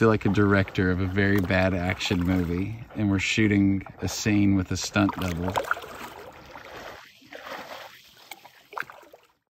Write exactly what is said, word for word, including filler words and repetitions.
feel like a director of a very bad action movie, and we're shooting a scene with a stunt double.